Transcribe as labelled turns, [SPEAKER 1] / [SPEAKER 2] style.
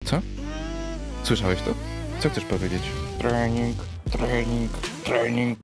[SPEAKER 1] Co? Słyszałeś to? Co chcesz powiedzieć? Trening, trening, trening.